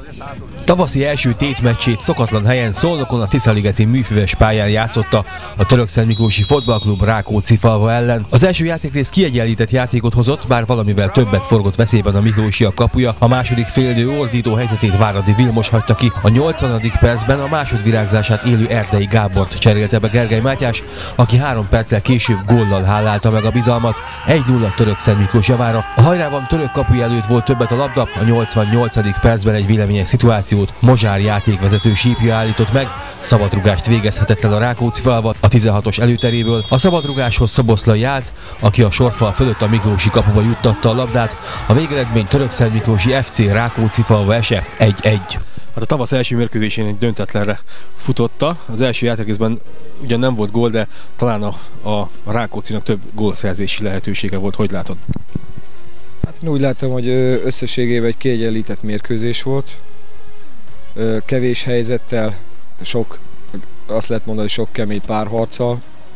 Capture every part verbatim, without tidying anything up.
Tavaszi első tétmeccsét szokatlan helyen Szolnokon a Tiszaligeti műfüves pályán játszotta a Törökszentmiklósi Fotballklub Rákóczifalva ellen. Az első játékrész kiegyenlített játékot hozott, bár valamivel többet forgott veszélyben a miklósiak kapuja. A második félidő ordító helyzetét Váradi Vilmos hagyta ki. A nyolcvanadik percben a másodvirágzását élő Erdei Gábort cserélte be Gergely Mátyás, aki három perccel később góllal hálálta meg a bizalmat. egy nulla Törökszentmiklós javára. A hajrában török kapuja előtt volt többet a labda, a nyolcvannyolcadik percben egy véleményes szituációt Mozsár játékvezető sípja állított meg, szabadrugást végezhetett el a Rákóczifalva a tizenhatos előteréből. A szabadrugáshoz Szoboszlai állt, aki a sorfal fölött a miklósi kapuba juttatta a labdát. A végeredmény Törökszentmiklósi ef cé Rákóczifalva ese egy egy. Hát a tavasz első mérkőzésén egy döntetlenre futotta. Az első játékrészben ugyan nem volt gól, de talán a, a Rákóczinak több gólszerzési lehetősége volt. Hogy látod? Hát én úgy látom, hogy összességében egy kiegyenlített mérkőzés volt. Kevés helyzettel, sok, azt lehet mondani, sok kemény párharccal.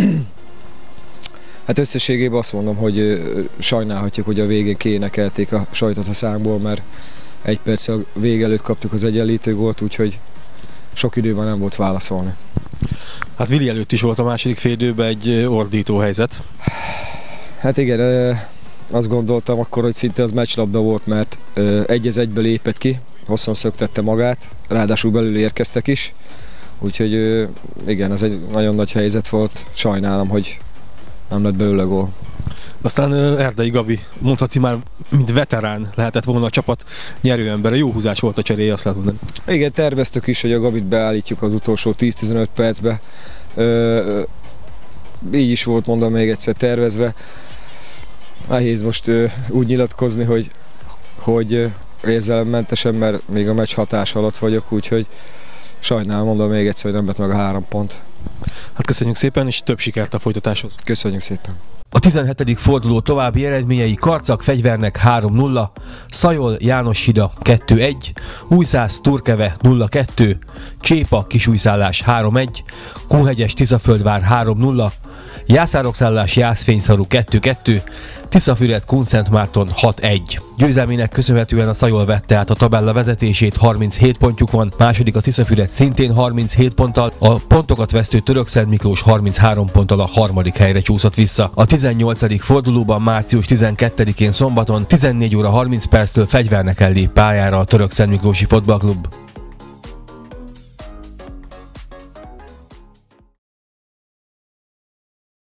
Hát összességében azt mondom, hogy sajnálhatjuk, hogy a végén kiénekelték a sajtot a szánkból, mert egy perc a vég előtt kaptuk az egyenlítő gólt, úgyhogy sok időben nem volt válaszolni. Hát Vili előtt is volt a második félidőben egy ordító helyzet. Hát igen, azt gondoltam akkor, hogy szinte az meccslabda volt, mert egy az egyből lépett ki, hosszan szöktette magát, ráadásul belül érkeztek is. Úgyhogy igen, ez egy nagyon nagy helyzet volt, sajnálom, hogy nem lett belőle gól. Aztán Erdei Gabi mondhatni már, mint veterán lehetett volna a csapat nyerőembere. Jó húzás volt a cseréje, azt lehet mondani. Igen, terveztük is, hogy a Gabit beállítjuk az utolsó tíz-tizenöt percbe. Ö, így is volt, mondom még egyszer, tervezve. Nehéz most ö, úgy nyilatkozni, hogy, hogy érzelemmentesen, mert még a meccs hatása alatt vagyok, úgyhogy sajnálom, mondom még egyszer, hogy nem lett meg a három pont. Hát köszönjük szépen, és több sikert a folytatáshoz. Köszönjük szépen. A tizenhetedik forduló további eredményei: Karcag Fegyvernek három nulla, Szajol Jánoshida kettő egy, Újszász Turkeve nulla kettő, Csépa Kisújszállás három egy, Kunhegyes Tiszaföldvár három nulla, Jászárokszállás Jászfényszarú kettő kettő, Tiszafüred Kunszentmárton hat egy. Győzelmének köszönhetően a Szajol vette át a tabella vezetését, harminchét pontjuk van, második a Tiszafüred szintén harminchét ponttal, a pontokat vesztő Törökszentmiklós harminchárom ponttal a harmadik helyre csúszott vissza. A tizennyolcadik fordulóban március tizenkettedikén szombaton tizennégy óra harminc perctől Fegyvernek lép pályára a Törökszentmiklósi Fotballklub.